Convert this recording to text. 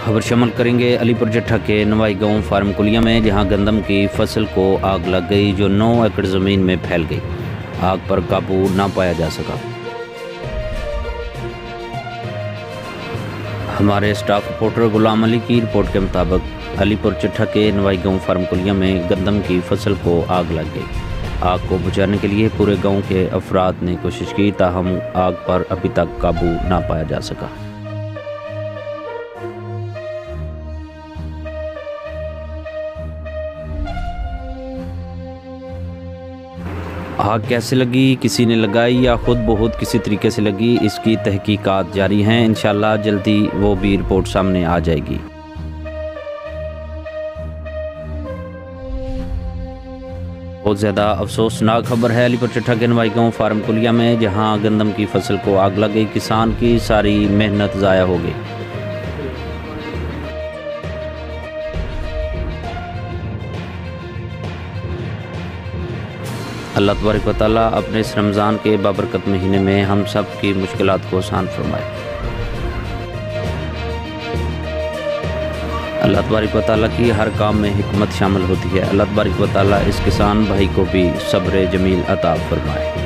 खबर शामिल करेंगे अलीपुर जट्ठा के नवाई गांव फार्म कुलिया में, जहां गंदम की फसल को आग लग गई जो 9 एकड़ ज़मीन में फैल गई। आग पर काबू ना पाया जा सका। हमारे स्टाफ रिपोर्टर गुलाम अली की रिपोर्ट के मुताबिक अलीपुर जट्ठा के नवाई गांव फार्म कुलिया में गंदम की फसल को आग लग गई। आग को बुझाने के लिए पूरे गांव के अफराद ने कोशिश की, ताहम आग पर अभी तक काबू ना पाया जा सका। आग कैसे लगी, किसी ने लगाई या खुद बहुत किसी तरीके से लगी, इसकी तहकीकात जारी हैं। इंशाल्लाह जल्दी वो भी रिपोर्ट सामने आ जाएगी। बहुत ज़्यादा अफसोसनाक खबर है अलीपुर जट्ठा के नवाई गांव फार्म कुलिया में, जहां गंदम की फसल को आग लग गई। किसान की सारी मेहनत ज़ाया हो गई। अल्लाह तबारक व तआला अपने इस रमज़ान के बाबरकत महीने में हम सब की मुश्किलात को आसान फरमाए। अल्लाह तबारक व तआला की हर काम में हिकमत शामिल होती है। अल्लाह तबारक व तआला इस किसान भाई को भी सब्र जमील अता फरमाए।